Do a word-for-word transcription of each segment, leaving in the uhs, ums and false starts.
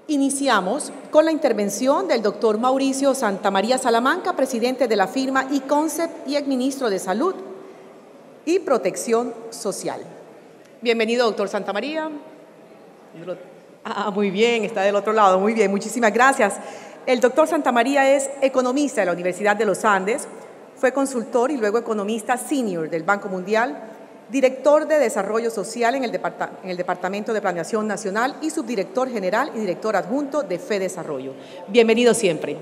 Iniciamos con la intervención del doctor Mauricio Santamaría Salamanca, presidente de la firma iConcept y exministro de Salud y Protección Social. Bienvenido, doctor Santamaría. Ah, muy bien, está del otro lado, muy bien, muchísimas gracias. El doctor Santamaría es economista de la Universidad de los Andes, fue consultor y luego economista senior del Banco Mundial, director de Desarrollo Social en el, Depart- en el Departamento de Planeación Nacional y subdirector general y director adjunto de FEDesarrollo. Bienvenido siempre.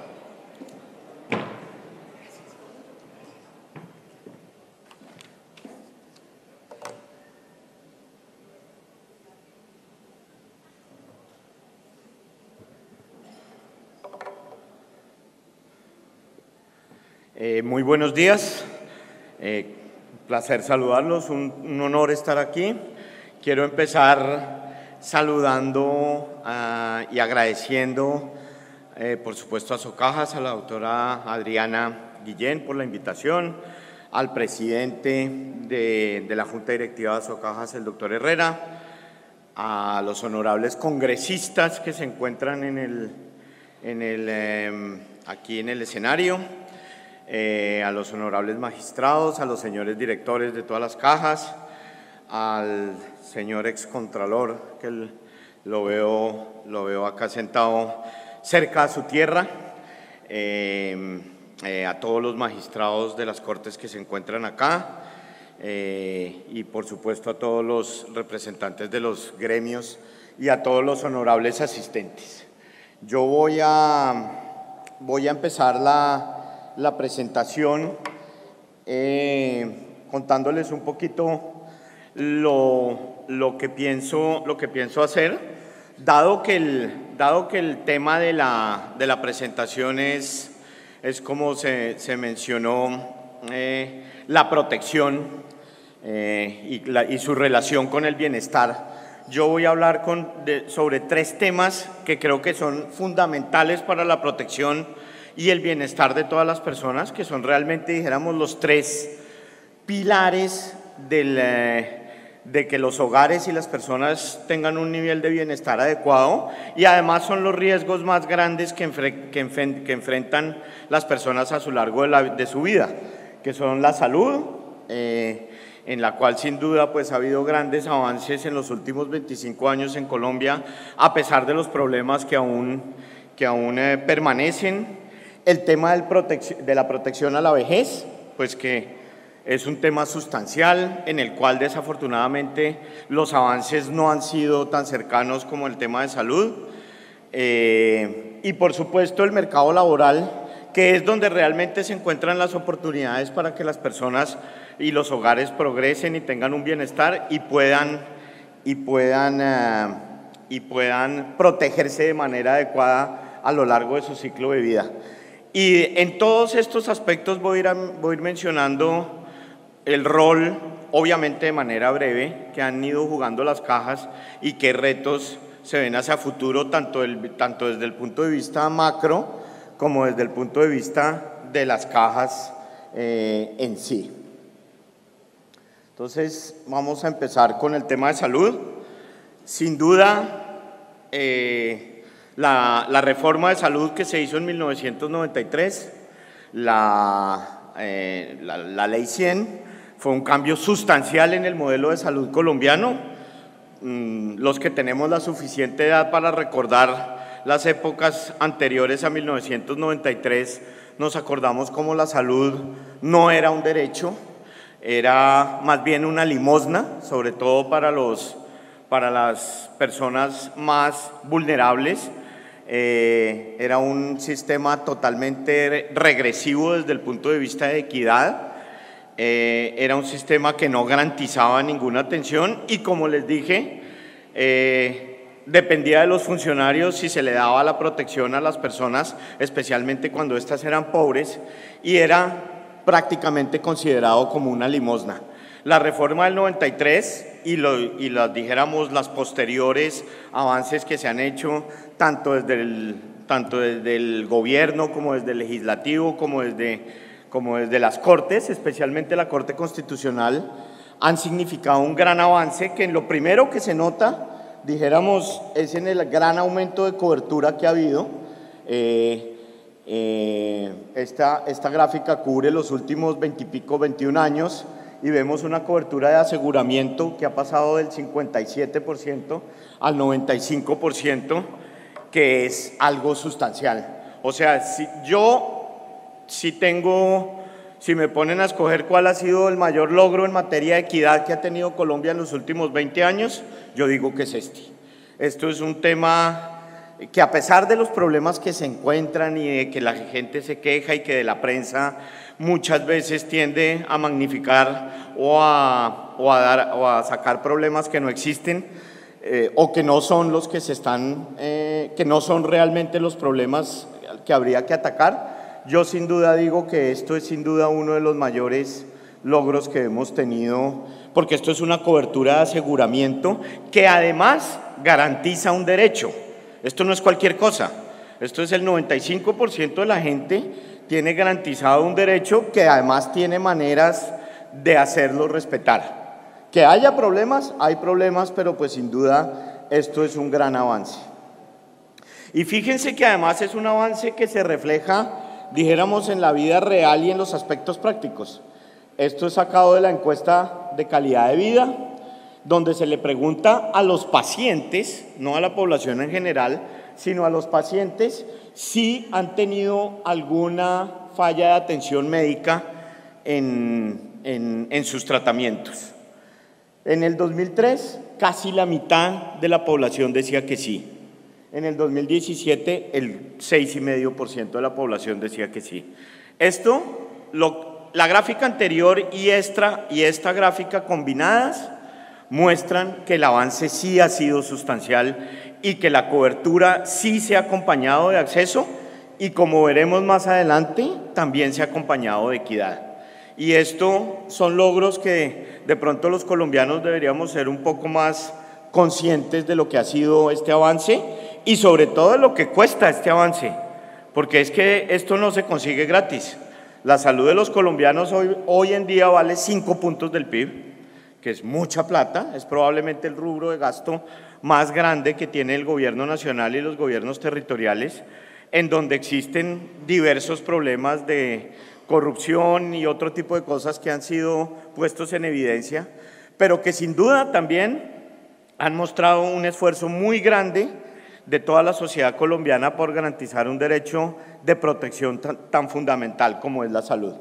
Eh, muy buenos días. Eh, Placer saludarlos, un, un honor estar aquí. Quiero empezar saludando uh, y agradeciendo, eh, por supuesto, a Socajas, a la doctora Adriana Guillén por la invitación, al presidente de, de la Junta Directiva de Socajas, el doctor Herrera, a los honorables congresistas que se encuentran en el, en el, eh, aquí en el escenario, Eh, a los honorables magistrados, a los señores directores de todas las cajas, al señor excontralor, que el, lo, veo, lo veo acá sentado cerca a su tierra, eh, eh, a todos los magistrados de las cortes que se encuentran acá, eh, y por supuesto a todos los representantes de los gremios y a todos los honorables asistentes. Yo voy a, voy a empezar la la presentación eh, contándoles un poquito lo, lo, que pienso, lo que pienso hacer, dado que el, dado que el tema de la, de la presentación es, es como se, se mencionó, eh, la protección eh, y, la, y su relación con el bienestar. Yo voy a hablar con, de, sobre tres temas que creo que son fundamentales para la protección y el bienestar de todas las personas, que son realmente, dijéramos, los tres pilares del, eh, de que los hogares y las personas tengan un nivel de bienestar adecuado, y además son los riesgos más grandes que, enfre que, enfren que enfrentan las personas a lo largo de, la, de su vida, que son la salud, eh, en la cual sin duda pues ha habido grandes avances en los últimos veinticinco años en Colombia, a pesar de los problemas que aún, que aún eh, permanecen. El tema del de la protección a la vejez, pues que es un tema sustancial en el cual desafortunadamente los avances no han sido tan cercanos como el tema de salud. Eh, y por supuesto el mercado laboral, que es donde realmente se encuentran las oportunidades para que las personas y los hogares progresen y tengan un bienestar y puedan, y puedan, uh, y puedan protegerse de manera adecuada a lo largo de su ciclo de vida. Y en todos estos aspectos voy a, ir a, voy a ir mencionando el rol, obviamente de manera breve, que han ido jugando las cajas y qué retos se ven hacia futuro, tanto, el, tanto desde el punto de vista macro como desde el punto de vista de las cajas eh, en sí. Entonces, vamos a empezar con el tema de salud. Sin duda, eh, La, la reforma de salud que se hizo en mil novecientos noventa y tres, la, eh, la, la ley cien, fue un cambio sustancial en el modelo de salud colombiano. Mm, los que tenemos la suficiente edad para recordar las épocas anteriores a mil novecientos noventa y tres, nos acordamos cómo la salud no era un derecho, era más bien una limosna, sobre todo para, los, para las personas más vulnerables. Eh, era un sistema totalmente regresivo desde el punto de vista de equidad, eh, era un sistema que no garantizaba ninguna atención y, como les dije, eh, dependía de los funcionarios si se le daba la protección a las personas, especialmente cuando éstas eran pobres, y era prácticamente considerado como una limosna. La reforma del noventa y tres y, lo, y las, dijéramos, las posteriores avances que se han hecho tanto desde el, tanto desde el gobierno como desde el legislativo, como desde, como desde las cortes, especialmente la Corte Constitucional, han significado un gran avance que en lo primero que se nota dijéramos, es en el gran aumento de cobertura que ha habido. Eh, eh, esta, esta gráfica cubre los últimos veintipico, veintiún años y vemos una cobertura de aseguramiento que ha pasado del cincuenta y siete por ciento al noventa y cinco por ciento, que es algo sustancial. O sea, si yo, si tengo, si me ponen a escoger cuál ha sido el mayor logro en materia de equidad que ha tenido Colombia en los últimos veinte años, yo digo que es este. Esto es un tema que, a pesar de los problemas que se encuentran y de que la gente se queja y que de la prensa muchas veces tiende a magnificar o a, o a, dar, o a sacar problemas que no existen, eh, o que no son los que se están, eh, que no son realmente los problemas que habría que atacar, yo sin duda digo que esto es sin duda uno de los mayores logros que hemos tenido, porque esto es una cobertura de aseguramiento que además garantiza un derecho. Esto no es cualquier cosa, esto es el noventa y cinco por ciento de la gente tiene garantizado un derecho que además tiene maneras de hacerlo respetar. Que haya problemas, hay problemas, pero pues sin duda esto es un gran avance. Y fíjense que además es un avance que se refleja, dijéramos, en la vida real y en los aspectos prácticos. Esto es sacado de la encuesta de calidad de vida, donde se le pregunta a los pacientes, no a la población en general, sino a los pacientes si han tenido alguna falla de atención médica en, en, en sus tratamientos. En el dos mil tres, casi la mitad de la población decía que sí. En el dos mil diecisiete, el seis coma cinco por ciento de la población decía que sí. Esto, lo, la gráfica anterior y esta, y esta gráfica combinadas muestran que el avance sí ha sido sustancial y que la cobertura sí se ha acompañado de acceso y, como veremos más adelante, también se ha acompañado de equidad. Y esto son logros que de pronto los colombianos deberíamos ser un poco más conscientes de lo que ha sido este avance y sobre todo de lo que cuesta este avance, porque es que esto no se consigue gratis. La salud de los colombianos hoy, hoy en día vale cinco puntos del P I B, que es mucha plata, es probablemente el rubro de gasto más grande que tiene el gobierno nacional y los gobiernos territoriales, en donde existen diversos problemas de corrupción y otro tipo de cosas que han sido puestos en evidencia, pero que sin duda también han mostrado un esfuerzo muy grande de toda la sociedad colombiana por garantizar un derecho de protección tan, tan fundamental como es la salud.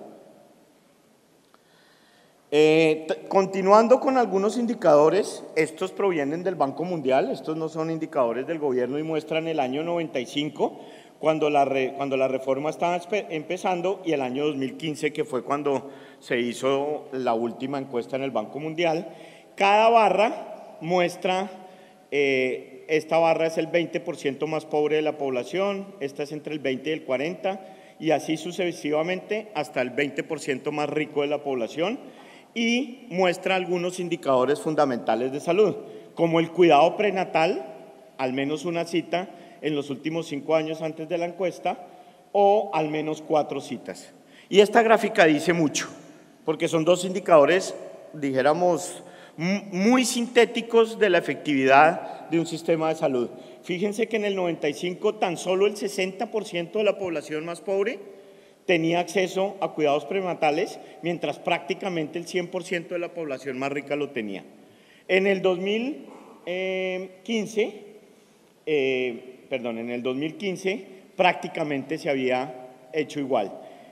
Eh, continuando con algunos indicadores, estos provienen del Banco Mundial, estos no son indicadores del gobierno y muestran el año noventa y cinco, cuando la, re, cuando la reforma estaba empezando, y el año dos mil quince, que fue cuando se hizo la última encuesta en el Banco Mundial. Cada barra muestra, eh, esta barra es el veinte por ciento más pobre de la población, esta es entre el veinte y el cuarenta, y así sucesivamente hasta el veinte por ciento más rico de la población, y muestra algunos indicadores fundamentales de salud, como el cuidado prenatal, al menos una cita en los últimos cinco años antes de la encuesta, o al menos cuatro citas. Y esta gráfica dice mucho, porque son dos indicadores, dijéramos, muy sintéticos de la efectividad de un sistema de salud. Fíjense que en el noventa y cinco tan solo el sesenta por ciento de la población más pobre tenía acceso a cuidados prenatales, mientras prácticamente el cien por ciento de la población más rica lo tenía. En el dos mil quince, eh, perdón, en el dos mil quince prácticamente se había hecho igual.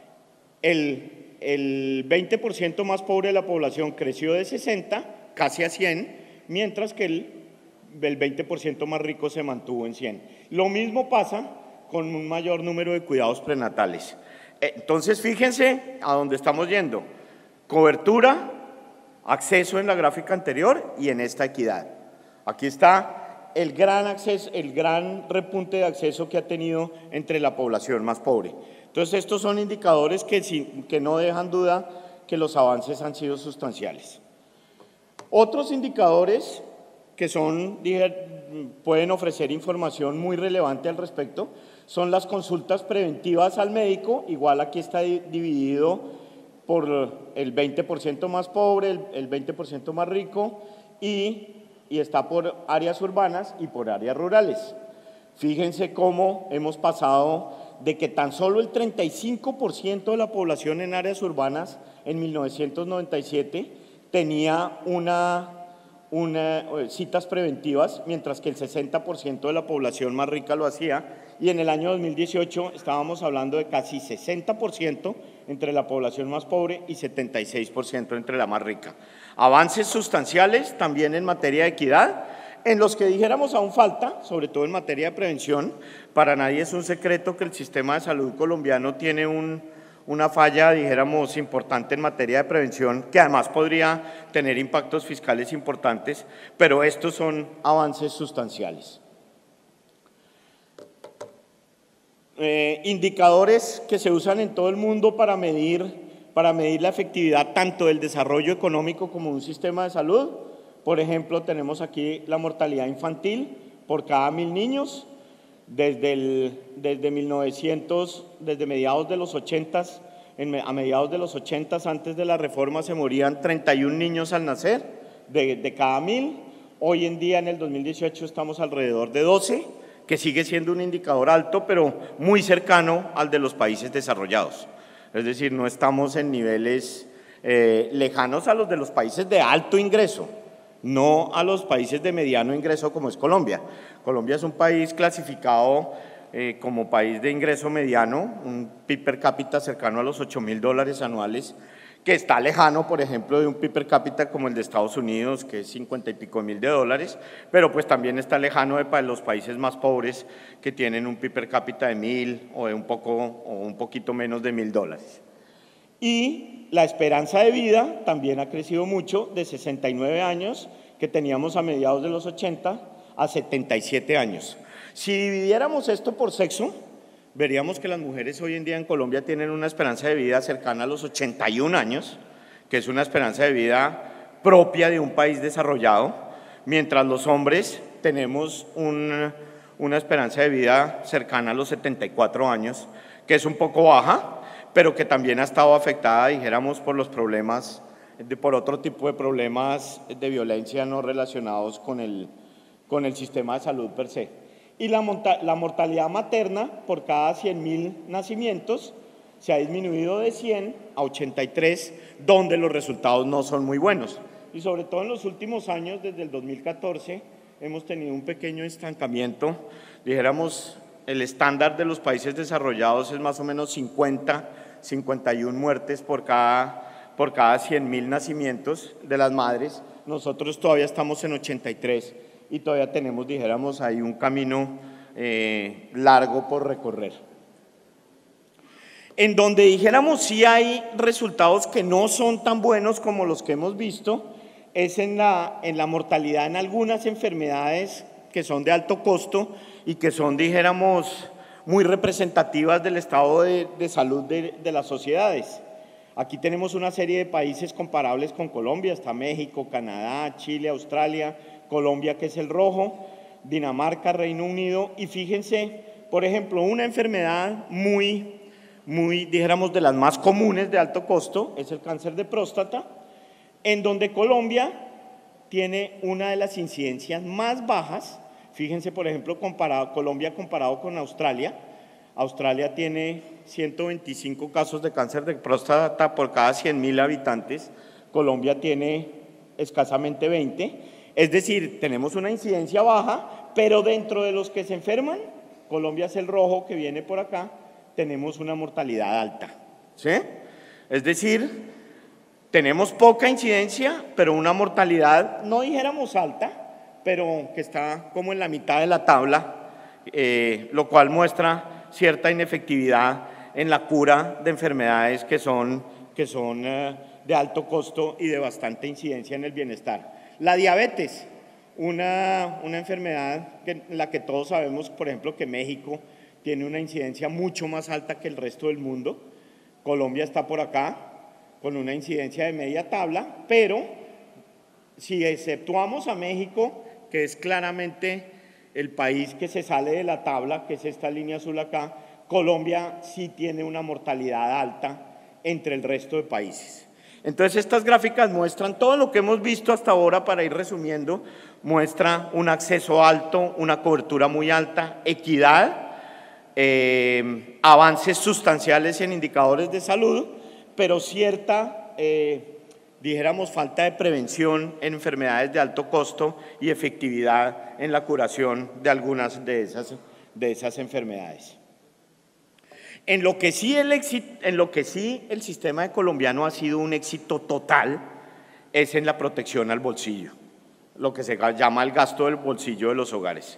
El, el veinte por ciento más pobre de la población creció de sesenta, casi a cien, mientras que el, el veinte por ciento más rico se mantuvo en cien. Lo mismo pasa con un mayor número de cuidados prenatales. Entonces, fíjense a dónde estamos yendo. Cobertura, acceso en la gráfica anterior y en esta equidad. Aquí está el gran, acceso, el gran repunte de acceso que ha tenido entre la población más pobre. Entonces, estos son indicadores que, que no dejan duda que los avances han sido sustanciales. Otros indicadores que son, pueden ofrecer información muy relevante al respecto son las consultas preventivas al médico. Igual aquí está dividido por el veinte por ciento más pobre, el veinte por ciento más rico, y y está por áreas urbanas y por áreas rurales. Fíjense cómo hemos pasado de que tan solo el treinta y cinco por ciento de la población en áreas urbanas en mil novecientos noventa y siete tenía una, una, citas preventivas, mientras que el sesenta por ciento de la población más rica lo hacía, y en el año dos mil dieciocho estábamos hablando de casi sesenta por ciento entre la población más pobre y setenta y seis por ciento entre la más rica. Avances sustanciales también en materia de equidad, en los que dijéramos aún falta, sobre todo en materia de prevención. Para nadie es un secreto que el sistema de salud colombiano tiene un, una falla, dijéramos, importante en materia de prevención, que además podría tener impactos fiscales importantes, pero estos son avances sustanciales. Eh, indicadores que se usan en todo el mundo para medir, para medir la efectividad tanto del desarrollo económico como de un sistema de salud. Por ejemplo, tenemos aquí la mortalidad infantil por cada mil niños. Desde, el, desde mil novecientos, desde mediados de los ochentas, en, a mediados de los ochentas, antes de la reforma, se morían treinta y un niños al nacer de, de cada mil. Hoy en día, en el dos mil dieciocho, estamos alrededor de doce, que sigue siendo un indicador alto, pero muy cercano al de los países desarrollados. Es decir, no estamos en niveles eh, lejanos a los de los países de alto ingreso, no a los países de mediano ingreso como es Colombia. Colombia es un país clasificado eh, como país de ingreso mediano, un P I B per cápita cercano a los ocho mil dólares anuales, que está lejano, por ejemplo, de un P I B per cápita como el de Estados Unidos, que es cincuenta y pico mil de dólares, pero pues también está lejano de los países más pobres que tienen un P I B per cápita de mil o de un poco o un poquito menos de mil dólares. Y la esperanza de vida también ha crecido mucho, de sesenta y nueve años, que teníamos a mediados de los ochenta, a setenta y siete años. Si dividiéramos esto por sexo, veríamos que las mujeres hoy en día en Colombia tienen una esperanza de vida cercana a los ochenta y un años, que es una esperanza de vida propia de un país desarrollado, mientras los hombres tenemos un, una esperanza de vida cercana a los setenta y cuatro años, que es un poco baja, pero que también ha estado afectada, dijéramos, por los problemas, de, por otro tipo de problemas de violencia no relacionados con el, con el sistema de salud per se. Y la, la mortalidad materna por cada cien mil nacimientos se ha disminuido de cien a ochenta y tres, donde los resultados no son muy buenos. Y sobre todo en los últimos años, desde el dos mil catorce, hemos tenido un pequeño estancamiento. Dijéramos, el estándar de los países desarrollados es más o menos cincuenta, cincuenta y una muertes por cada, por cada cien mil nacimientos de las madres. Nosotros todavía estamos en ochenta y tres y todavía tenemos, dijéramos, ahí un camino eh, largo por recorrer. En donde dijéramos sí hay resultados que no son tan buenos como los que hemos visto, es en la, en la mortalidad en algunas enfermedades que son de alto costo y que son, dijéramos, muy representativas del estado de, de salud de, de las sociedades. Aquí tenemos una serie de países comparables con Colombia, está México, Canadá, Chile, Australia, Colombia, que es el rojo, Dinamarca, Reino Unido, y fíjense, por ejemplo, una enfermedad muy, muy, dijéramos, de las más comunes de alto costo, es el cáncer de próstata, en donde Colombia tiene una de las incidencias más bajas. Fíjense, por ejemplo, comparado, Colombia comparado con Australia. Australia tiene ciento veinticinco casos de cáncer de próstata por cada cien mil habitantes. Colombia tiene escasamente veinte. Es decir, tenemos una incidencia baja, pero dentro de los que se enferman, Colombia es el rojo que viene por acá, tenemos una mortalidad alta. ¿Sí? Es decir, tenemos poca incidencia, pero una mortalidad, no dijéramos alta, pero que está como en la mitad de la tabla, eh, lo cual muestra cierta inefectividad en la cura de enfermedades que son, que son eh, de alto costo y de bastante incidencia en el bienestar. La diabetes, una, una enfermedad que, en la que todos sabemos, por ejemplo, que México tiene una incidencia mucho más alta que el resto del mundo. Colombia está por acá, con una incidencia de media tabla, pero si exceptuamos a México, que es claramente el país que se sale de la tabla, que es esta línea azul acá, Colombia sí tiene una mortalidad alta entre el resto de países. Entonces estas gráficas muestran todo lo que hemos visto hasta ahora, para ir resumiendo. Muestra un acceso alto, una cobertura muy alta, equidad, eh, avances sustanciales en indicadores de salud, pero cierta, eh, dijéramos, falta de prevención en enfermedades de alto costo y efectividad en la curación de algunas de esas, de esas enfermedades. En lo, que sí el éxito, en lo que sí el sistema colombiano ha sido un éxito total es en la protección al bolsillo, lo que se llama el gasto del bolsillo de los hogares.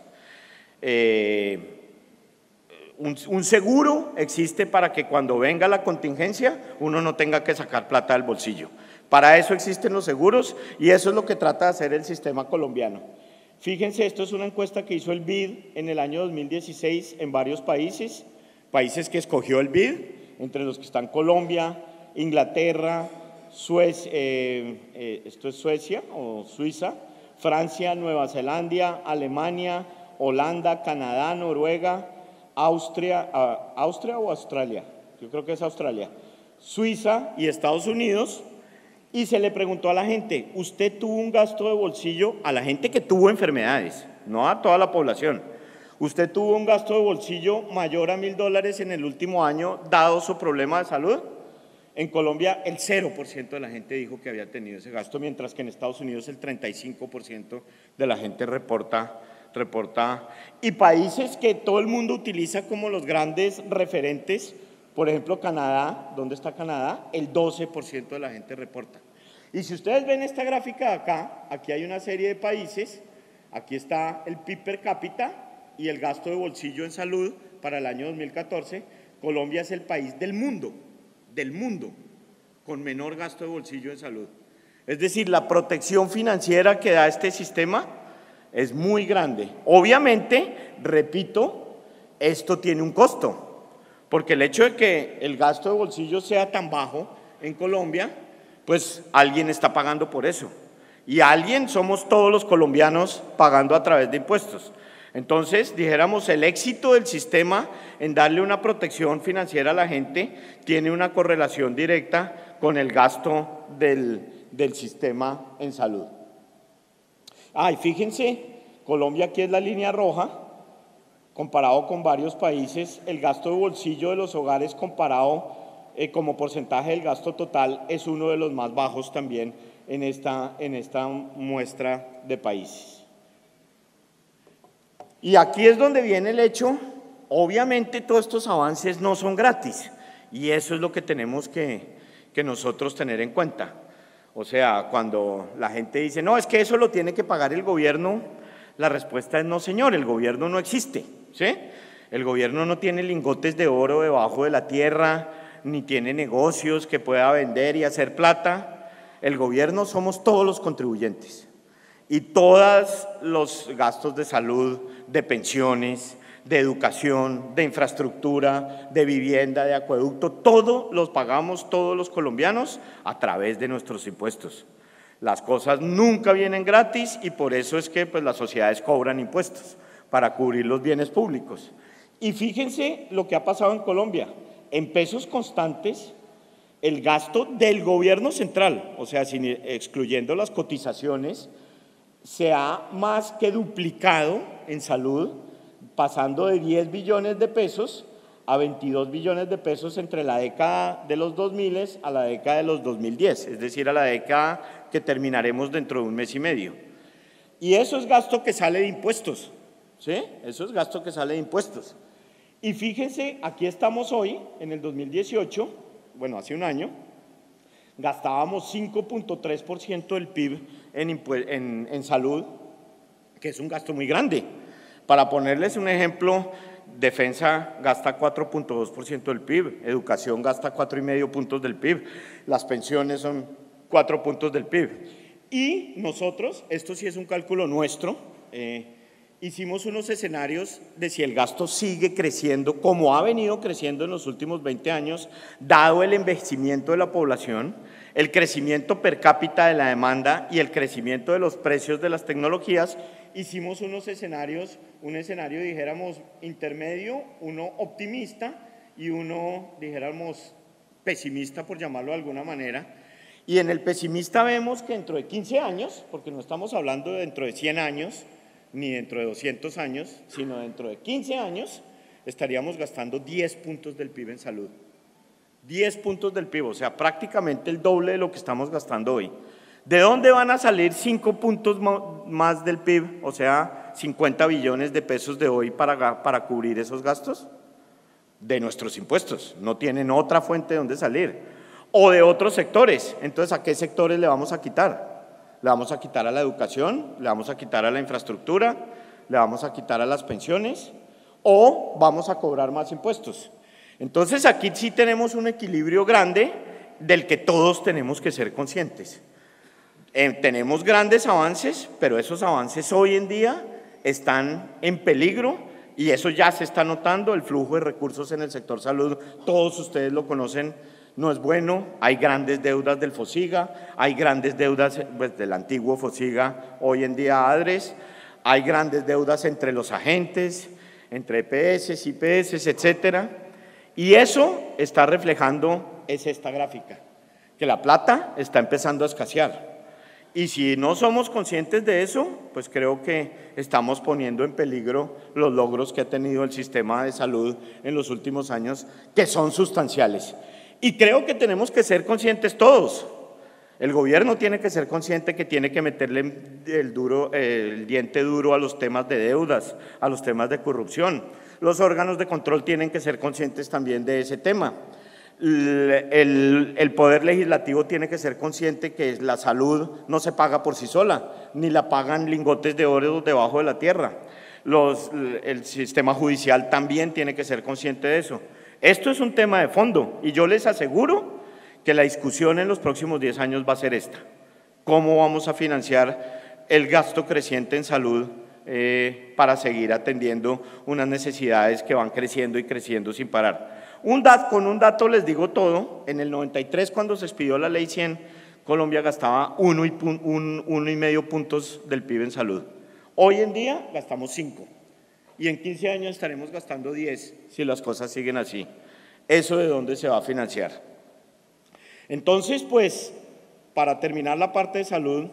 Eh, un, un seguro existe para que cuando venga la contingencia uno no tenga que sacar plata del bolsillo. Para eso existen los seguros y eso es lo que trata de hacer el sistema colombiano. Fíjense, esto es una encuesta que hizo el B I D en el año dos mil dieciséis en varios países, países que escogió el B I D, entre los que están Colombia, Inglaterra, Suecia, eh, eh, esto es Suecia o Suiza, Francia, Nueva Zelanda, Alemania, Holanda, Canadá, Noruega, Austria, uh, Austria o Australia, yo creo que es Australia, Suiza y Estados Unidos, y se le preguntó a la gente, ¿usted tuvo un gasto de bolsillo? A la gente que tuvo enfermedades, no a toda la población. ¿Usted tuvo un gasto de bolsillo mayor a mil dólares en el último año, dado su problema de salud? En Colombia el cero por ciento de la gente dijo que había tenido ese gasto, mientras que en Estados Unidos el treinta y cinco por ciento de la gente reporta, reporta. Y países que todo el mundo utiliza como los grandes referentes, por ejemplo Canadá, ¿dónde está Canadá? El doce por ciento de la gente reporta. Y si ustedes ven esta gráfica de acá, aquí hay una serie de países, aquí está el P I B per cápita y el gasto de bolsillo en salud para el año dos mil catorce, Colombia es el país del mundo, del mundo, con menor gasto de bolsillo en salud. Es decir, la protección financiera que da este sistema es muy grande. Obviamente, repito, esto tiene un costo, porque el hecho de que el gasto de bolsillo sea tan bajo en Colombia, pues alguien está pagando por eso. Y alguien somos todos los colombianos pagando a través de impuestos. Entonces, dijéramos, el éxito del sistema en darle una protección financiera a la gente tiene una correlación directa con el gasto del, del sistema en salud. Ah, y fíjense, Colombia aquí es la línea roja, comparado con varios países, el gasto de bolsillo de los hogares comparado eh, como porcentaje del gasto total es uno de los más bajos también en esta, en esta muestra de países. Y aquí es donde viene el hecho, obviamente todos estos avances no son gratis y eso es lo que tenemos que, que nosotros tener en cuenta. O sea, cuando la gente dice, no, es que eso lo tiene que pagar el gobierno, la respuesta es no, señor, el gobierno no existe, ¿sí? El gobierno no tiene lingotes de oro debajo de la tierra, ni tiene negocios que pueda vender y hacer plata. El gobierno somos todos los contribuyentes y todos los gastos de salud, de pensiones, de educación, de infraestructura, de vivienda, de acueducto, todo los pagamos todos los colombianos a través de nuestros impuestos. Las cosas nunca vienen gratis y por eso es que pues, las sociedades cobran impuestos para cubrir los bienes públicos. Y fíjense lo que ha pasado en Colombia. En pesos constantes, el gasto del gobierno central, o sea, sin, excluyendo las cotizaciones, se ha más que duplicado en salud, pasando de diez billones de pesos a veintidós billones de pesos entre la década de los dos mil a la década de los dos mil diez, es decir, a la década que terminaremos dentro de un mes y medio. Y eso es gasto que sale de impuestos, ¿sí? Eso es gasto que sale de impuestos. Y fíjense, aquí estamos hoy, en el dos mil dieciocho, bueno, hace un año, gastábamos cinco punto tres por ciento del P I B en, en, en salud, que es un gasto muy grande. Para ponerles un ejemplo, defensa gasta cuatro punto dos por ciento del P I B, educación gasta cuatro punto cinco puntos del P I B, las pensiones son cuatro puntos del P I B. Y nosotros, esto sí es un cálculo nuestro, eh, hicimos unos escenarios de si el gasto sigue creciendo como ha venido creciendo en los últimos veinte años, dado el envejecimiento de la población, el crecimiento per cápita de la demanda y el crecimiento de los precios de las tecnologías. Hicimos unos escenarios, un escenario dijéramos intermedio, uno optimista y uno dijéramos pesimista por llamarlo de alguna manera. Y en el pesimista vemos que dentro de quince años, porque no estamos hablando de dentro de cien años, ni dentro de doscientos años, sino dentro de quince años, estaríamos gastando diez puntos del P I B en salud. diez puntos del P I B, o sea, prácticamente el doble de lo que estamos gastando hoy. ¿De dónde van a salir cinco puntos más del P I B, o sea, cincuenta billones de pesos de hoy para, para cubrir esos gastos? De nuestros impuestos, no tienen otra fuente de dónde salir. O de otros sectores. Entonces, ¿a qué sectores le vamos a quitar? Le vamos a quitar a la educación, le vamos a quitar a la infraestructura, le vamos a quitar a las pensiones, o vamos a cobrar más impuestos. Entonces, aquí sí tenemos un equilibrio grande del que todos tenemos que ser conscientes. Eh, tenemos grandes avances, pero esos avances hoy en día están en peligro y eso ya se está notando. El flujo de recursos en el sector salud, todos ustedes lo conocen, no es bueno. Hay grandes deudas del FOSIGA, hay grandes deudas pues, del antiguo FOSIGA, hoy en día ADRES, hay grandes deudas entre los agentes, entre E P S, I P S, etcétera. Y eso está reflejando, es esta gráfica, que la plata está empezando a escasear. Y si no somos conscientes de eso, pues creo que estamos poniendo en peligro los logros que ha tenido el sistema de salud en los últimos años, que son sustanciales. Y creo que tenemos que ser conscientes todos. El gobierno tiene que ser consciente que tiene que meterle el, duro, el diente duro a los temas de deudas, a los temas de corrupción. Los órganos de control tienen que ser conscientes también de ese tema. El, el Poder Legislativo tiene que ser consciente que la salud no se paga por sí sola, ni la pagan lingotes de oro debajo de la tierra. Los, el sistema judicial también tiene que ser consciente de eso. Esto es un tema de fondo y yo les aseguro que la discusión en los próximos diez años va a ser esta. ¿Cómo vamos a financiar el gasto creciente en salud eh, para seguir atendiendo unas necesidades que van creciendo y creciendo sin parar? Un dato, con un dato les digo todo. En el noventa y tres, cuando se expidió la ley cien, Colombia gastaba uno y, un, uno y medio puntos del P I B en salud. Hoy en día gastamos cinco y en quince años estaremos gastando diez si las cosas siguen así. ¿Eso de dónde se va a financiar? Entonces, pues, para terminar la parte de salud,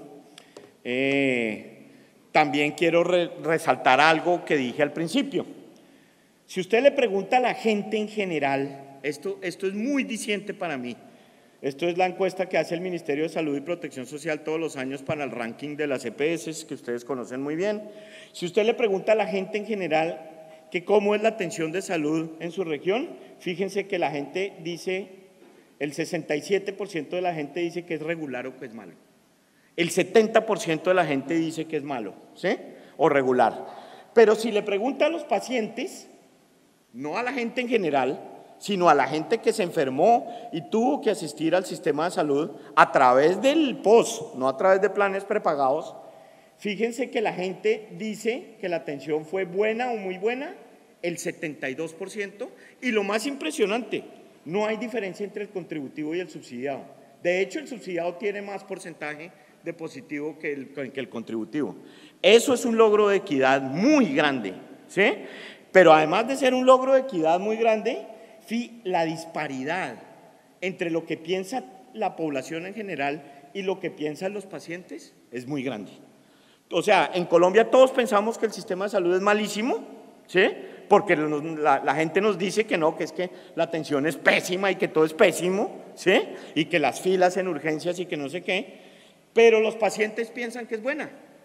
eh, también quiero re resaltar algo que dije al principio. Si usted le pregunta a la gente en general, esto, esto es muy diciente para mí, esto es la encuesta que hace el Ministerio de Salud y Protección Social todos los años para el ranking de las E P S, que ustedes conocen muy bien. Si usted le pregunta a la gente en general que cómo es la atención de salud en su región, fíjense que la gente dice, el sesenta y siete por ciento de la gente dice que es regular o que es malo. El setenta por ciento de la gente dice que es malo, ¿sí? O regular. Pero si le pregunta a los pacientes, no a la gente en general, sino a la gente que se enfermó y tuvo que asistir al sistema de salud a través del P O S, no a través de planes prepagados, fíjense que la gente dice que la atención fue buena o muy buena, el setenta y dos por ciento, y lo más impresionante, no hay diferencia entre el contributivo y el subsidiado. De hecho, el subsidiado tiene más porcentaje de positivo que el, que el contributivo. Eso es un logro de equidad muy grande, ¿sí? Pero además de ser un logro de equidad muy grande, la disparidad entre lo que piensa la población en general y lo que piensan los pacientes es muy grande. O sea, en Colombia todos pensamos que el sistema de salud es malísimo, ¿sí? Porque la, la gente nos dice que no, que es que la atención es pésima y que todo es pésimo, ¿sí? Y que las filas en urgencias y que no sé qué, pero los pacientes piensan que es buena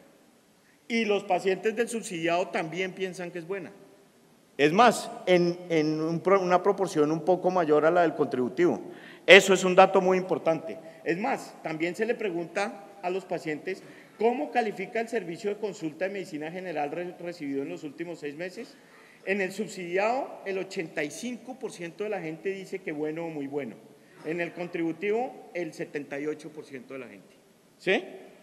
y los pacientes del subsidiado también piensan que es buena. Es más, en, en un, una proporción un poco mayor a la del contributivo. Eso es un dato muy importante. Es más, también se le pregunta a los pacientes cómo califica el servicio de consulta de medicina general re, recibido en los últimos seis meses. En el subsidiado, el ochenta y cinco por ciento de la gente dice que bueno o muy bueno. En el contributivo, el setenta y ocho por ciento de la gente. ¿Sí?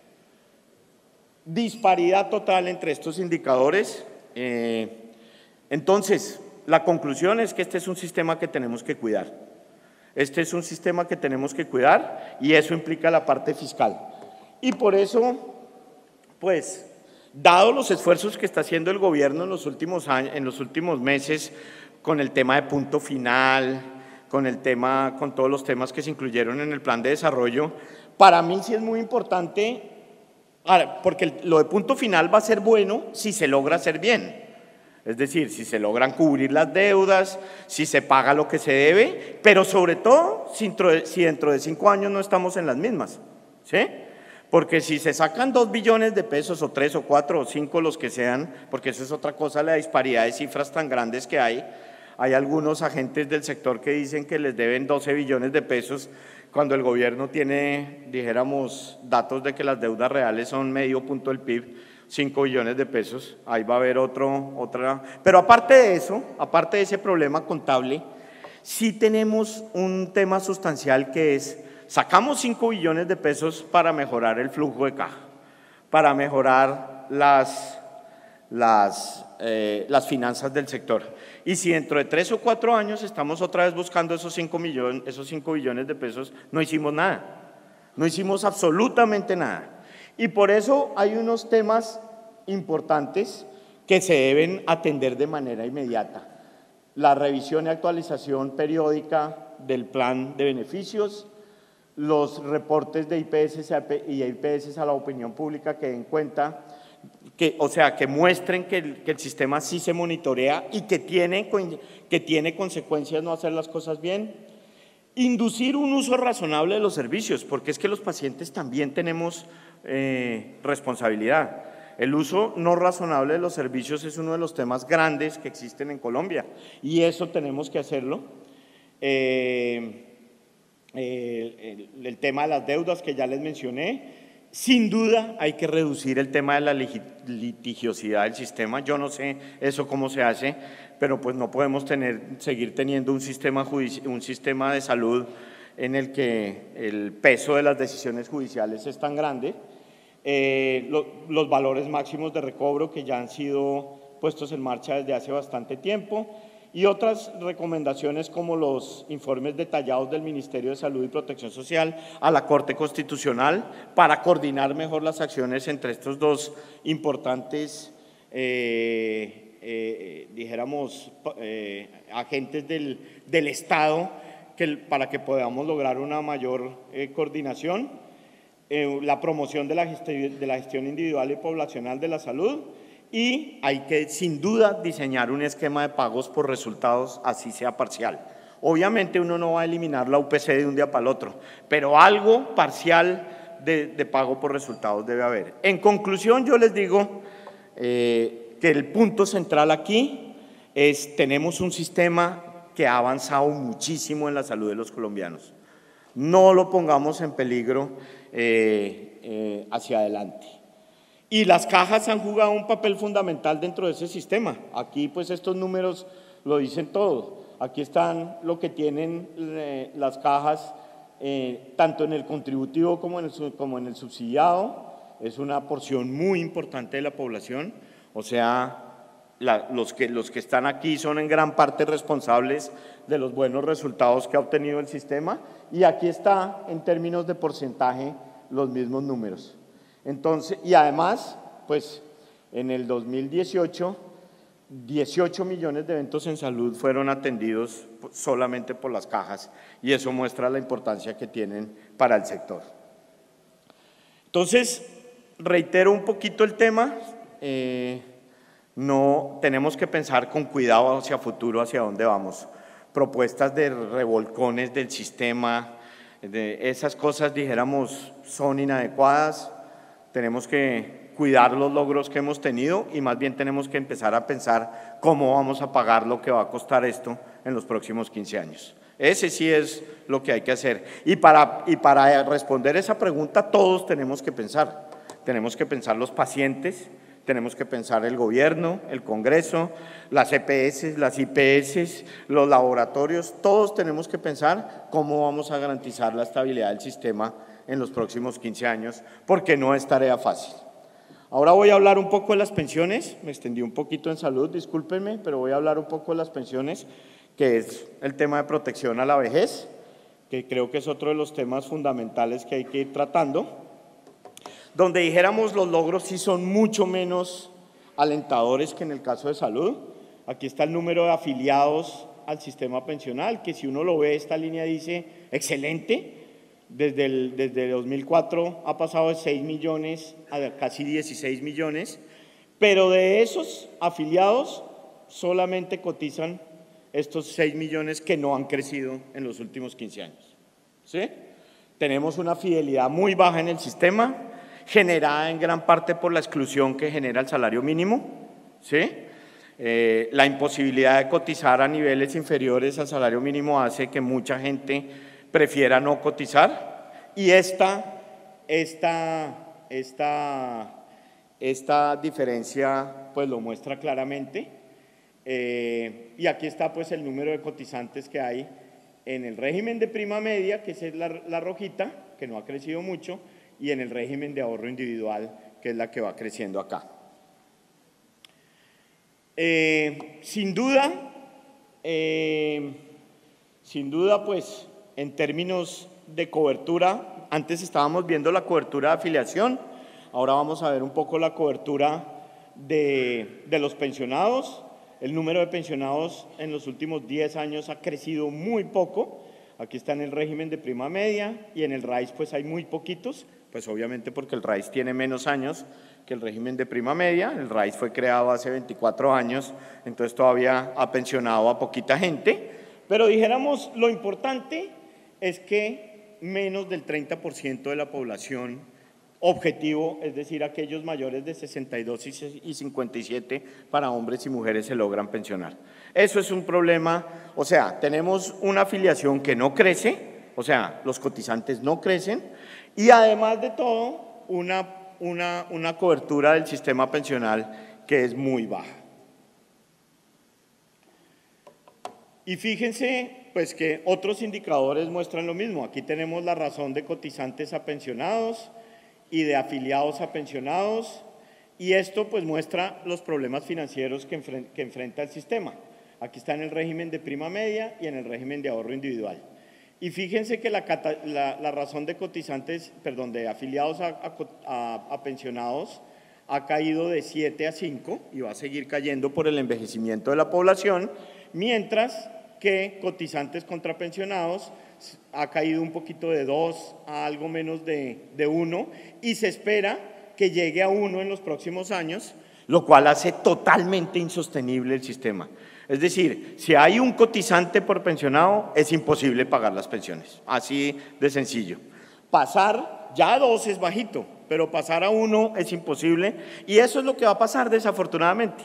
Disparidad total entre estos indicadores. Eh, Entonces, la conclusión es que este es un sistema que tenemos que cuidar. Este es un sistema que tenemos que cuidar y eso implica la parte fiscal. Y por eso, pues, dado los esfuerzos que está haciendo el gobierno en los últimos años, en los últimos meses, con el tema de punto final, con el tema, con todos los temas que se incluyeron en el plan de desarrollo, Para mí sí es muy importante, porque lo de punto final va a ser bueno si se logra hacer bien. Es decir, si se logran cubrir las deudas, si se paga lo que se debe, pero sobre todo si dentro de cinco años no estamos en las mismas, ¿sí? Porque si se sacan dos billones de pesos, o tres, o cuatro, o cinco, los que sean, porque eso es otra cosa, la disparidad de cifras tan grandes que hay. Hay algunos agentes del sector que dicen que les deben doce billones de pesos, cuando el gobierno tiene, dijéramos, datos de que las deudas reales son medio punto del P I B, cinco billones de pesos, ahí va a haber otro, otra… Pero aparte de eso, aparte de ese problema contable, sí tenemos un tema sustancial que es, sacamos cinco billones de pesos para mejorar el flujo de caja, para mejorar las, las, eh, las finanzas del sector. Y si dentro de tres o cuatro años estamos otra vez buscando esos cinco, millones, esos cinco billones de pesos, no hicimos nada, no hicimos absolutamente nada. Y por eso hay unos temas importantes que se deben atender de manera inmediata. La revisión y actualización periódica del plan de beneficios, los reportes de I P S y I P S a la opinión pública que den cuenta, que, o sea, que muestren que el, que el sistema sí se monitorea y que tiene, que tiene consecuencias no hacer las cosas bien. Inducir un uso razonable de los servicios, porque es que los pacientes también tenemos eh, responsabilidad. El uso no razonable de los servicios es uno de los temas grandes que existen en Colombia y eso tenemos que hacerlo. Eh, eh, el, el tema de las deudas que ya les mencioné, sin duda hay que reducir el tema de la litigiosidad del sistema. Yo no sé eso cómo se hace, pero pues no podemos tener, seguir teniendo un sistema, un sistema de salud en el que el peso de las decisiones judiciales es tan grande. Eh, lo, los valores máximos de recobro que ya han sido puestos en marcha desde hace bastante tiempo y otras recomendaciones como los informes detallados del Ministerio de Salud y Protección Social a la Corte Constitucional para coordinar mejor las acciones entre estos dos importantes eh, eh, dijéramos eh, agentes del, del Estado que, para que podamos lograr una mayor eh, coordinación. Eh, la promoción de la, gestión, de la gestión individual y poblacional de la salud y hay que sin duda diseñar un esquema de pagos por resultados, así sea parcial. Obviamente uno no va a eliminar la U P C de un día para el otro, pero algo parcial de, de pago por resultados debe haber. En conclusión, yo les digo eh, que el punto central aquí es tenemos un sistema que ha avanzado muchísimo en la salud de los colombianos. No lo pongamos en peligro eh, eh, hacia adelante. Y las cajas han jugado un papel fundamental dentro de ese sistema. Aquí pues estos números lo dicen todo. Aquí están lo que tienen eh, las cajas, eh, tanto en el contributivo como en el, como en el subsidiado. Es una porción muy importante de la población, o sea, la, los, que, los que están aquí son en gran parte responsables de los buenos resultados que ha obtenido el sistema y aquí está en términos de porcentaje los mismos números. Entonces, y además, pues en el dos mil dieciocho, dieciocho millones de eventos en salud fueron atendidos solamente por las cajas y eso muestra la importancia que tienen para el sector. Entonces, reitero un poquito el tema, eh, no tenemos que pensar con cuidado hacia futuro, hacia dónde vamos. Propuestas de revolcones del sistema, de esas cosas, dijéramos, son inadecuadas. Tenemos que cuidar los logros que hemos tenido y más bien tenemos que empezar a pensar cómo vamos a pagar lo que va a costar esto en los próximos quince años. Ese sí es lo que hay que hacer. Y para, y para responder esa pregunta todos tenemos que pensar. Tenemos que pensar los pacientes, tenemos que pensar el gobierno, el Congreso, las E P S, las I P S, los laboratorios, todos tenemos que pensar cómo vamos a garantizar la estabilidad del sistema en los próximos quince años, porque no es tarea fácil. Ahora voy a hablar un poco de las pensiones, me extendí un poquito en salud, discúlpenme, pero voy a hablar un poco de las pensiones, que es el tema de protección a la vejez, que creo que es otro de los temas fundamentales que hay que ir tratando, donde dijéramos los logros sí son mucho menos alentadores que en el caso de salud. Aquí está el número de afiliados al sistema pensional, que si uno lo ve, esta línea dice excelente, Desde el desde dos mil cuatro ha pasado de seis millones a casi dieciséis millones, pero de esos afiliados solamente cotizan estos seis millones que no han crecido en los últimos quince años. ¿Sí? Tenemos una fidelidad muy baja en el sistema, generada en gran parte por la exclusión que genera el salario mínimo. ¿Sí? Eh, la imposibilidad de cotizar a niveles inferiores al salario mínimo hace que mucha gente prefiera no cotizar, y esta, esta, esta, esta diferencia pues lo muestra claramente. Eh, y aquí está pues el número de cotizantes que hay en el régimen de prima media, que es la, la rojita, que no ha crecido mucho, y en el régimen de ahorro individual, que es la que va creciendo acá. Eh, sin duda, eh, sin duda pues en términos de cobertura, antes estábamos viendo la cobertura de afiliación, ahora vamos a ver un poco la cobertura de, de los pensionados. El número de pensionados en los últimos diez años ha crecido muy poco. Aquí está en el régimen de prima media, y en el R A I S pues hay muy poquitos, pues obviamente porque el R A I S tiene menos años que el régimen de prima media. El R A I S fue creado hace veinticuatro años, entonces todavía ha pensionado a poquita gente, pero dijéramos lo importante es que menos del treinta por ciento de la población objetivo, es decir, aquellos mayores de sesenta y dos y cincuenta y siete para hombres y mujeres, se logran pensionar. Eso es un problema, o sea, tenemos una afiliación que no crece, o sea, los cotizantes no crecen, y además de todo, una, una, una cobertura del sistema pensional que es muy baja. Y fíjense pues que otros indicadores muestran lo mismo. Aquí tenemos la razón de cotizantes a pensionados y de afiliados a pensionados, y esto pues muestra los problemas financieros que, enfren que enfrenta el sistema. Aquí está en el régimen de prima media y en el régimen de ahorro individual. Y fíjense que la, la, la razón de cotizantes, perdón, de afiliados a, a, a, a pensionados ha caído de siete a cinco y va a seguir cayendo por el envejecimiento de la población, mientras que cotizantes contra pensionados ha caído un poquito de dos a algo menos de, de uno, y se espera que llegue a uno en los próximos años, lo cual hace totalmente insostenible el sistema. Es decir, si hay un cotizante por pensionado, es imposible pagar las pensiones, así de sencillo. Pasar ya a dos es bajito, pero pasar a uno es imposible, y eso es lo que va a pasar desafortunadamente,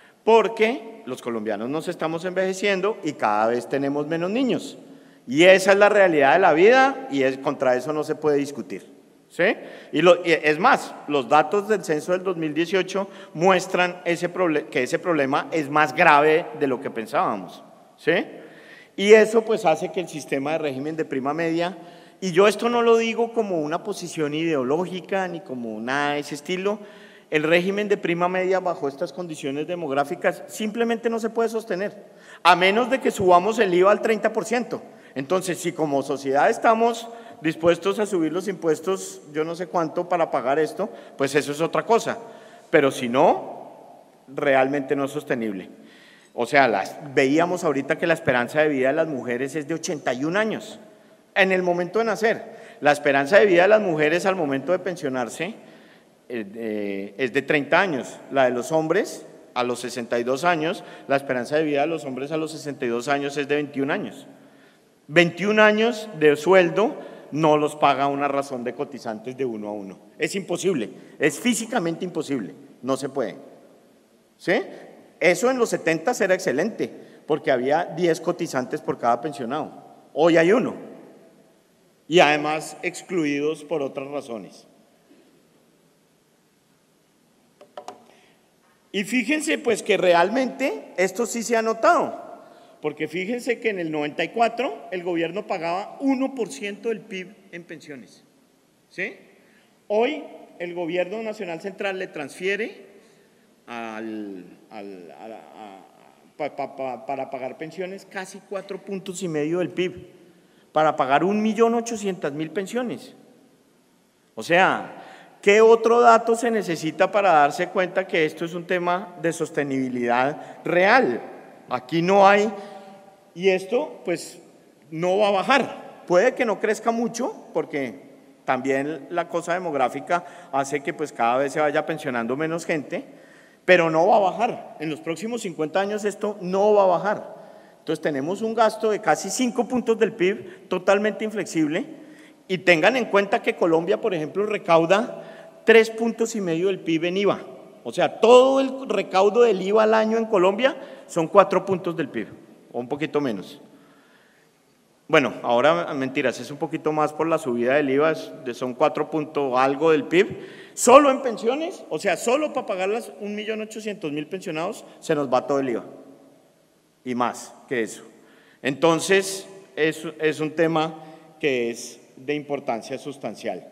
porque los colombianos nos estamos envejeciendo y cada vez tenemos menos niños. Y esa es la realidad de la vida, y es, contra eso no se puede discutir. ¿Sí? Y, lo, y es más, los datos del censo del dos mil dieciocho muestran ese que ese problema es más grave de lo que pensábamos. ¿Sí? Y eso pues hace que el sistema de régimen de prima media, y yo esto no lo digo como una posición ideológica ni como nada de ese estilo, el régimen de prima media bajo estas condiciones demográficas simplemente no se puede sostener, a menos de que subamos el I V A al treinta por ciento. Entonces, si como sociedad estamos dispuestos a subir los impuestos, yo no sé cuánto, para pagar esto, pues eso es otra cosa. Pero si no, realmente no es sostenible. O sea, las, veíamos ahorita que la esperanza de vida de las mujeres es de ochenta y un años en el momento de nacer. La esperanza de vida de las mujeres al momento de pensionarse eh, eh, es de treinta años. La de los hombres a los sesenta y dos años, la esperanza de vida de los hombres a los sesenta y dos años es de veintiún años. veintiún años de sueldo no los paga una razón de cotizantes de uno a uno. Es imposible, es físicamente imposible, no se puede. ¿Sí? Eso en los setenta era excelente, porque había diez cotizantes por cada pensionado. Hoy hay uno, y además excluidos por otras razones. Y fíjense pues que realmente esto sí se ha notado, porque fíjense que en el noventa y cuatro el gobierno pagaba uno por ciento del P I B en pensiones. ¿Sí? Hoy el gobierno nacional central le transfiere al, al, a, a, a, pa, pa, pa, para pagar pensiones casi cuatro puntos y medio del P I B, para pagar un millón ochocientas mil pensiones. O sea, ¿qué otro dato se necesita para darse cuenta que esto es un tema de sostenibilidad real? Aquí no hay, y esto pues no va a bajar. puede que no crezca mucho, porque también la cosa demográfica hace que pues cada vez se vaya pensionando menos gente, pero no va a bajar. En los próximos cincuenta años esto no va a bajar. Entonces tenemos un gasto de casi cinco puntos del P I B totalmente inflexible, y tengan en cuenta que Colombia, por ejemplo, recauda tres puntos y medio del P I B en I V A. O sea, todo el recaudo del I V A al año en Colombia son cuatro puntos del P I B, o un poquito menos. Bueno, ahora mentiras, es un poquito más por la subida del I V A, son cuatro puntos algo del P I B. Solo en pensiones, o sea, solo para pagar las un millón ochocientos mil pensionados, se nos va todo el I V A. Y más que eso. Entonces, es, es un tema que es de importancia sustancial.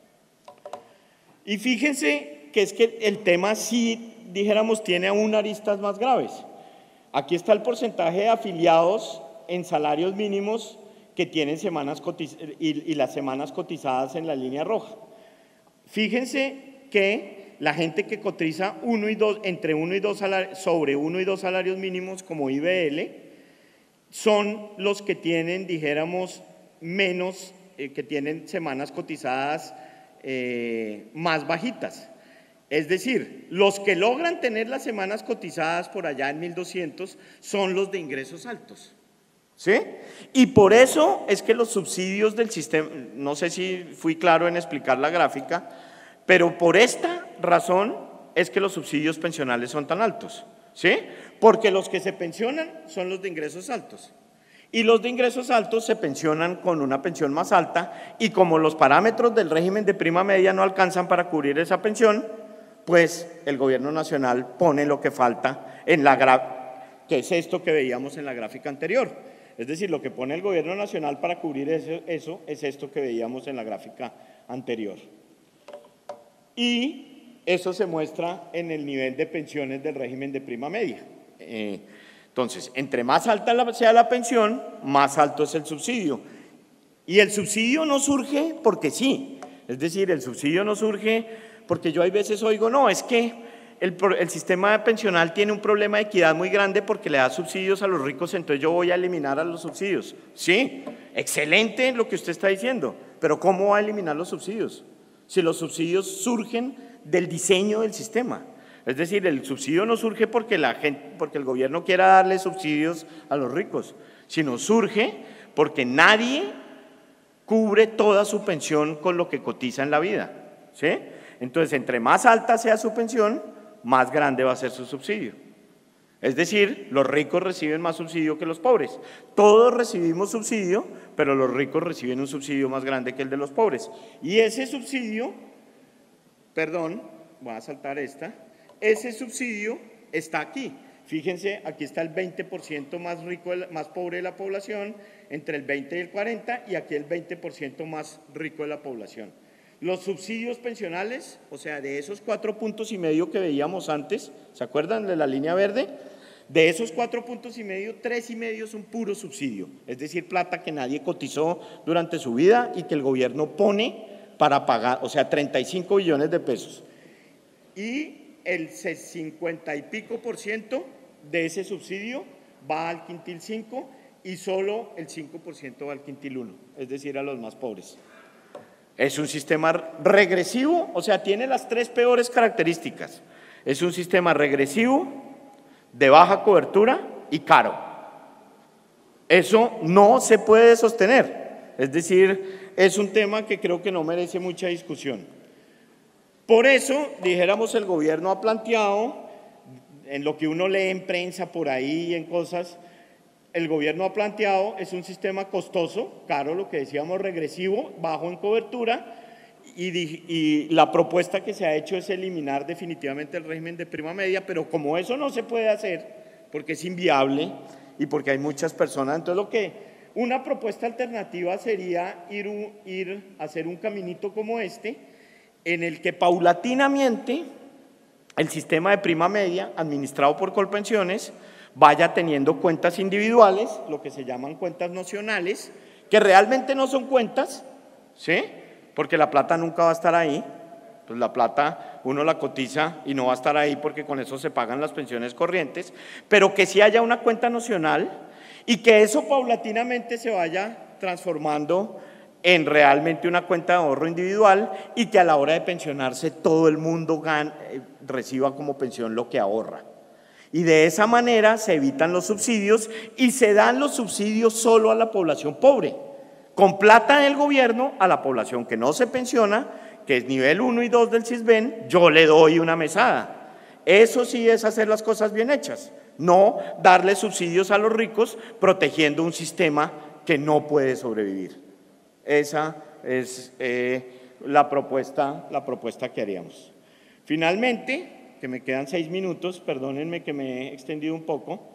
Y fíjense que es que el tema sí, dijéramos, tiene aún aristas más graves. Aquí está el porcentaje de afiliados en salarios mínimos que tienen semanas cotizadas y, y las semanas cotizadas en la línea roja. Fíjense que la gente que cotiza uno y dos, entre uno y dos salarios, sobre uno y dos salarios mínimos como I B L, son los que tienen, dijéramos, menos, eh, que tienen semanas cotizadas eh, más bajitas. Es decir, los que logran tener las semanas cotizadas por allá en mil doscientos son los de ingresos altos. ¿Sí? Y por eso es que los subsidios del sistema, no sé si fui claro en explicar la gráfica, pero por esta razón es que los subsidios pensionales son tan altos, ¿sí? Porque los que se pensionan son los de ingresos altos. Y los de ingresos altos se pensionan con una pensión más alta, y como los parámetros del régimen de prima media no alcanzan para cubrir esa pensión, pues el gobierno nacional pone lo que falta en la gráfica, que es esto que veíamos en la gráfica anterior. Es decir, lo que pone el gobierno nacional para cubrir eso, eso es esto que veíamos en la gráfica anterior. Y eso se muestra en el nivel de pensiones del régimen de prima media. Eh, entonces, entre más alta sea la pensión, más alto es el subsidio. Y el subsidio no surge porque sí. Es decir, el subsidio no surge porque yo hay veces oigo, no, es que El, el sistema pensional tiene un problema de equidad muy grande porque le da subsidios a los ricos, entonces yo voy a eliminar a los subsidios. Sí, excelente lo que usted está diciendo, pero ¿cómo va a eliminar los subsidios? Si los subsidios surgen del diseño del sistema. Es decir, el subsidio no surge porque, la gente, porque el gobierno quiera darle subsidios a los ricos, sino surge porque nadie cubre toda su pensión con lo que cotiza en la vida. ¿Sí? Entonces, entre más alta sea su pensión, más grande va a ser su subsidio. Es decir, los ricos reciben más subsidio que los pobres. Todos recibimos subsidio, pero los ricos reciben un subsidio más grande que el de los pobres. Y ese subsidio, perdón, voy a saltar esta, ese subsidio está aquí. Fíjense, aquí está el veinte por ciento más rico, más pobre de la población, entre el veinte y el cuarenta, y aquí el veinte por ciento más rico de la población. Los subsidios pensionales, o sea, de esos cuatro puntos y medio que veíamos antes, ¿se acuerdan de la línea verde? De esos cuatro puntos y medio, tres y medio son puro subsidio, es decir, plata que nadie cotizó durante su vida y que el gobierno pone para pagar, o sea, treinta y cinco billones de pesos. Y el cincuenta y pico por ciento de ese subsidio va al quintil cinco y solo el cinco por ciento va al quintil uno, es decir, a los más pobres. Es un sistema regresivo, o sea, tiene las tres peores características. Es un sistema regresivo, de baja cobertura y caro. Eso no se puede sostener, es decir, es un tema que creo que no merece mucha discusión. Por eso, dijéramos, el gobierno ha planteado, en lo que uno lee en prensa por ahí, en cosas, el gobierno ha planteado, es un sistema costoso, caro, lo que decíamos, regresivo, bajo en cobertura, y, y la propuesta que se ha hecho es eliminar definitivamente el régimen de prima media, pero como eso no se puede hacer, porque es inviable y porque hay muchas personas, entonces lo que, una propuesta alternativa sería ir, ir a hacer un caminito como este, en el que paulatinamente el sistema de prima media, administrado por Colpensiones, vaya teniendo cuentas individuales, lo que se llaman cuentas nocionales, que realmente no son cuentas, ¿sí? Porque la plata nunca va a estar ahí, pues la plata uno la cotiza y no va a estar ahí porque con eso se pagan las pensiones corrientes, pero que sí haya una cuenta nocional y que eso paulatinamente se vaya transformando en realmente una cuenta de ahorro individual y que a la hora de pensionarse todo el mundo gane, reciba como pensión lo que ahorra. Y de esa manera se evitan los subsidios y se dan los subsidios solo a la población pobre. Con plata del gobierno a la población que no se pensiona, que es nivel uno y dos del Sisbén, yo le doy una mesada. Eso sí es hacer las cosas bien hechas, no darle subsidios a los ricos protegiendo un sistema que no puede sobrevivir. Esa es eh, la propuesta, la propuesta que haríamos. Finalmente, que me quedan seis minutos, perdónenme que me he extendido un poco,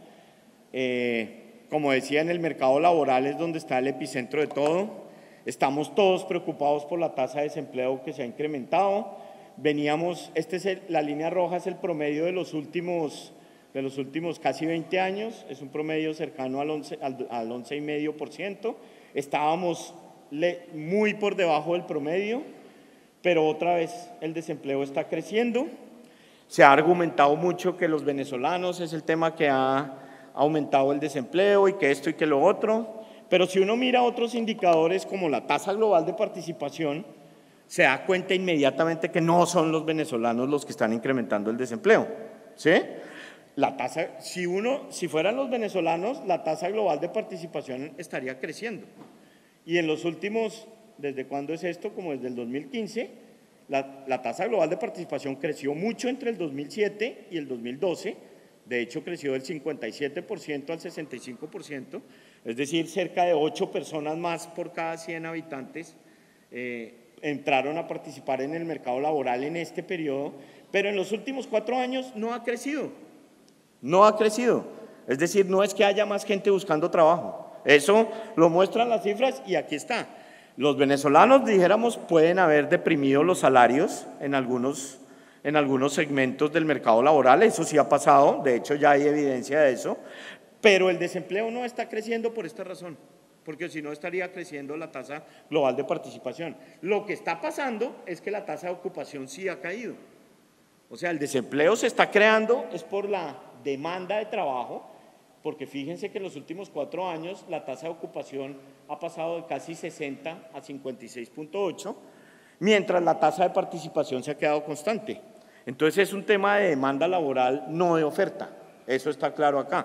eh, como decía, en el mercado laboral es donde está el epicentro de todo. Estamos todos preocupados por la tasa de desempleo que se ha incrementado. Veníamos, este es el, la línea roja es el promedio de los últimos, de los últimos casi veinte años, es un promedio cercano al once, al, al once coma cinco por ciento. Estábamos le, muy por debajo del promedio, pero otra vez el desempleo está creciendo. Se ha argumentado mucho que los venezolanos es el tema que ha aumentado el desempleo y que esto y que lo otro, pero si uno mira otros indicadores como la tasa global de participación, se da cuenta inmediatamente que no son los venezolanos los que están incrementando el desempleo, ¿sí? La tasa, si uno, si fueran los venezolanos, la tasa global de participación estaría creciendo. Y en los últimos, ¿desde cuándo es esto? Como desde el dos mil quince, la, la tasa global de participación creció mucho entre el dos mil siete y el dos mil doce. De hecho, creció del cincuenta y siete por ciento al sesenta y cinco por ciento, es decir, cerca de ocho personas más por cada cien habitantes eh, entraron a participar en el mercado laboral en este periodo, pero en los últimos cuatro años no ha crecido, no ha crecido. Es decir, no es que haya más gente buscando trabajo, eso lo muestran las cifras y aquí está. Los venezolanos, dijéramos, pueden haber deprimido los salarios en algunos en algunos segmentos del mercado laboral, eso sí ha pasado, de hecho ya hay evidencia de eso, pero el desempleo no está creciendo por esta razón, porque si no estaría creciendo la tasa global de participación. Lo que está pasando es que la tasa de ocupación sí ha caído, o sea, el desempleo se está creando es por la demanda de trabajo, porque fíjense que en los últimos cuatro años la tasa de ocupación ha pasado de casi sesenta a cincuenta y seis punto ocho, mientras la tasa de participación se ha quedado constante. Entonces es un tema de demanda laboral, no de oferta, eso está claro acá.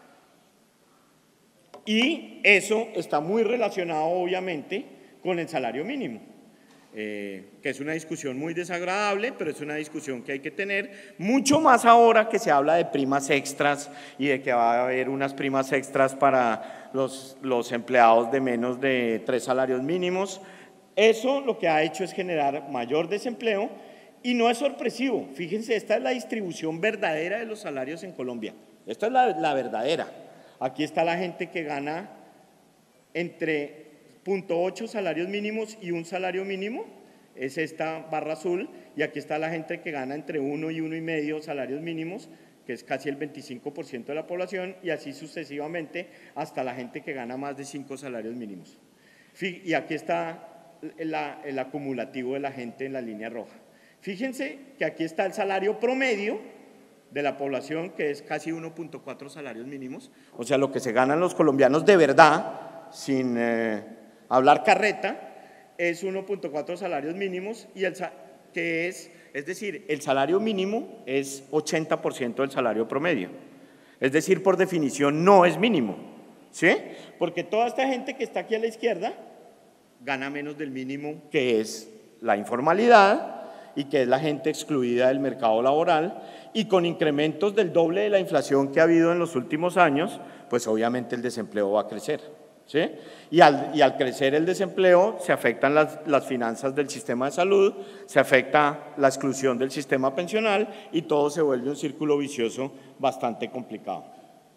Y eso está muy relacionado obviamente con el salario mínimo, eh, que es una discusión muy desagradable, pero es una discusión que hay que tener, mucho más ahora que se habla de primas extras y de que va a haber unas primas extras para los, los empleados de menos de tres salarios mínimos. Eso lo que ha hecho es generar mayor desempleo y no es sorpresivo. Fíjense, esta es la distribución verdadera de los salarios en Colombia. Esta es la, la verdadera. Aquí está la gente que gana entre cero punto ocho salarios mínimos y un salario mínimo, es esta barra azul, y aquí está la gente que gana entre uno y uno y medio salarios mínimos, que es casi el veinticinco por ciento de la población, y así sucesivamente hasta la gente que gana más de cinco salarios mínimos. Y aquí está El, el acumulativo de la gente en la línea roja. Fíjense que aquí está el salario promedio de la población, que es casi uno punto cuatro salarios mínimos, o sea, lo que se ganan los colombianos de verdad, sin eh, hablar carreta, es uno punto cuatro salarios mínimos, y el, que es, es decir, el salario mínimo es ochenta por ciento del salario promedio, es decir, por definición no es mínimo, ¿sí? Porque toda esta gente que está aquí a la izquierda gana menos del mínimo, que es la informalidad y que es la gente excluida del mercado laboral, y con incrementos del doble de la inflación que ha habido en los últimos años, pues obviamente el desempleo va a crecer, ¿sí? Y al, y al crecer el desempleo se afectan las, las finanzas del sistema de salud, se afecta la exclusión del sistema pensional y todo se vuelve un círculo vicioso bastante complicado.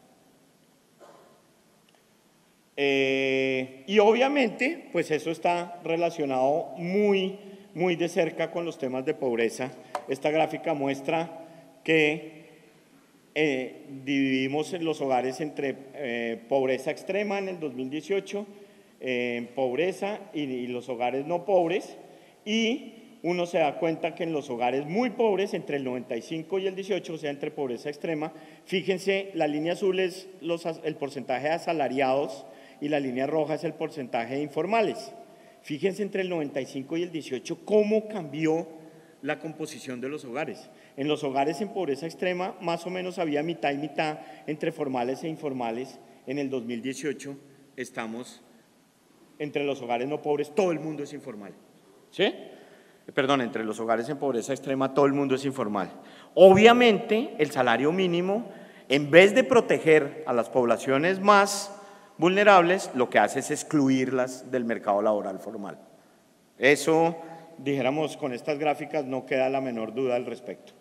Eh, y obviamente, pues eso está relacionado muy, muy de cerca con los temas de pobreza. Esta gráfica muestra que eh, dividimos en los hogares entre eh, pobreza extrema en el dos mil dieciocho, eh, pobreza y, y los hogares no pobres, y uno se da cuenta que en los hogares muy pobres, entre el noventa y cinco y el dieciocho, o sea, entre pobreza extrema, fíjense, la línea azul es los, el porcentaje de asalariados y la línea roja es el porcentaje de informales. Fíjense entre el noventa y cinco y el dieciocho cómo cambió la composición de los hogares. En los hogares en pobreza extrema más o menos había mitad y mitad entre formales e informales. En el dos mil dieciocho estamos entre los hogares no pobres, todo el mundo es informal. ¿Sí? Perdón, entre los hogares en pobreza extrema todo el mundo es informal. Obviamente el salario mínimo, en vez de proteger a las poblaciones más vulnerables, lo que hace es excluirlas del mercado laboral formal. Eso, dijéramos, con estas gráficas no queda la menor duda al respecto.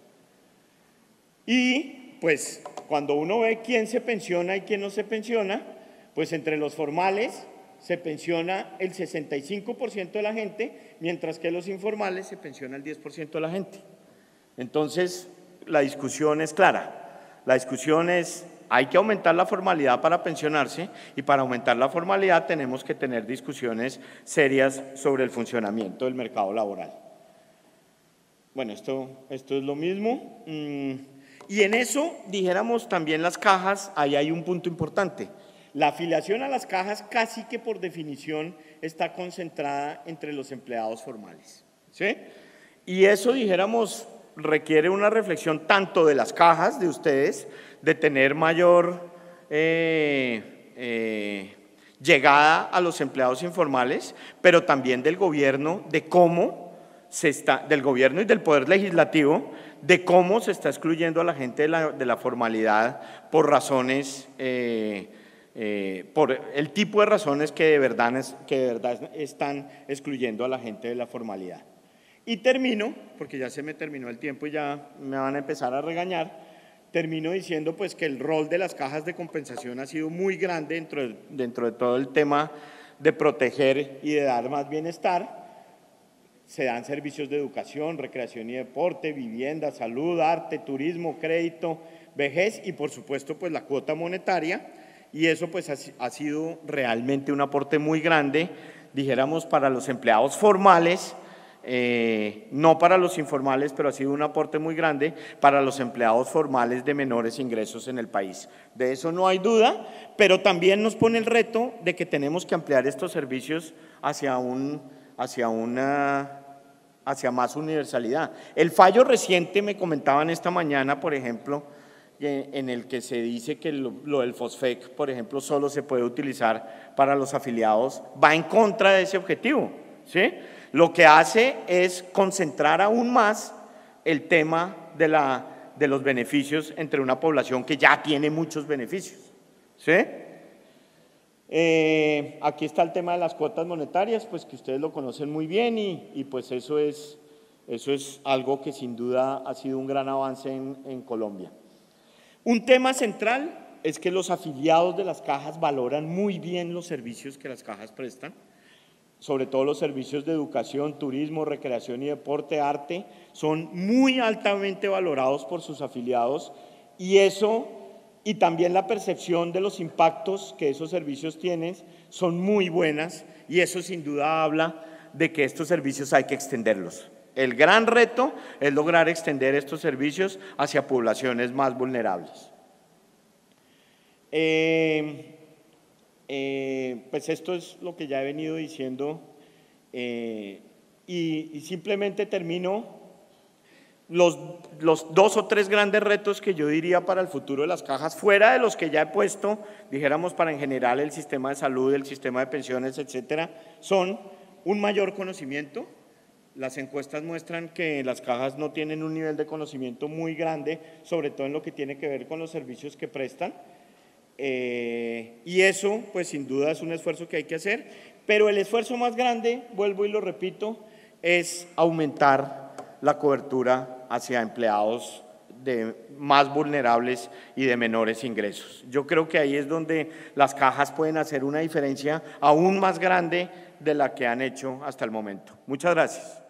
Y pues cuando uno ve quién se pensiona y quién no se pensiona, pues entre los formales se pensiona el sesenta y cinco por ciento de la gente, mientras que los informales se pensiona el diez por ciento de la gente. Entonces, la discusión es clara. La discusión es, hay que aumentar la formalidad para pensionarse, y para aumentar la formalidad tenemos que tener discusiones serias sobre el funcionamiento del mercado laboral. Bueno, esto, esto es lo mismo. Y en eso, dijéramos también las cajas, ahí hay un punto importante. La afiliación a las cajas casi que por definición está concentrada entre los empleados formales, ¿sí? Y eso, dijéramos, requiere una reflexión tanto de las cajas de ustedes, de tener mayor eh, eh, llegada a los empleados informales, pero también del gobierno, de cómo se está, del gobierno y del poder legislativo, de cómo se está excluyendo a la gente de la, de la formalidad por razones eh, Eh, por el tipo de razones que de, verdad es, que de verdad están excluyendo a la gente de la formalidad. Y termino, porque ya se me terminó el tiempo y ya me van a empezar a regañar, termino diciendo pues que el rol de las cajas de compensación ha sido muy grande dentro de, dentro de todo el tema de proteger y de dar más bienestar. Se dan servicios de educación, recreación y deporte, vivienda, salud, arte, turismo, crédito, vejez y por supuesto pues la cuota monetaria. Y eso pues ha, ha sido realmente un aporte muy grande, dijéramos, para los empleados formales, eh, no para los informales, pero ha sido un aporte muy grande para los empleados formales de menores ingresos en el país. De eso no hay duda, pero también nos pone el reto de que tenemos que ampliar estos servicios hacia, un, hacia, una, hacia más universalidad. El fallo reciente, me comentaban esta mañana, por ejemplo, en el que se dice que lo, lo del FOSFEC, por ejemplo, solo se puede utilizar para los afiliados, va en contra de ese objetivo, ¿sí? Lo que hace es concentrar aún más el tema de, la, de los beneficios entre una población que ya tiene muchos beneficios, ¿sí? Eh, aquí está el tema de las cuotas monetarias, pues que ustedes lo conocen muy bien y, y pues eso es, eso es algo que sin duda ha sido un gran avance en, en Colombia. Un tema central es que los afiliados de las cajas valoran muy bien los servicios que las cajas prestan, sobre todo los servicios de educación, turismo, recreación y deporte, arte, son muy altamente valorados por sus afiliados y eso, y también la percepción de los impactos que esos servicios tienen son muy buenas y eso sin duda habla de que estos servicios hay que extenderlos. El gran reto es lograr extender estos servicios hacia poblaciones más vulnerables. Eh, eh, pues esto es lo que ya he venido diciendo eh, y, y simplemente termino los, los dos o tres grandes retos que yo diría para el futuro de las cajas, fuera de los que ya he puesto, dijéramos para en general el sistema de salud, el sistema de pensiones, etcétera, son un mayor conocimiento. Las encuestas muestran que las cajas no tienen un nivel de conocimiento muy grande, sobre todo en lo que tiene que ver con los servicios que prestan, eh, y eso pues sin duda es un esfuerzo que hay que hacer, pero el esfuerzo más grande, vuelvo y lo repito, es aumentar la cobertura hacia empleados de más vulnerables y de menores ingresos. Yo creo que ahí es donde las cajas pueden hacer una diferencia aún más grande de la que han hecho hasta el momento. Muchas gracias.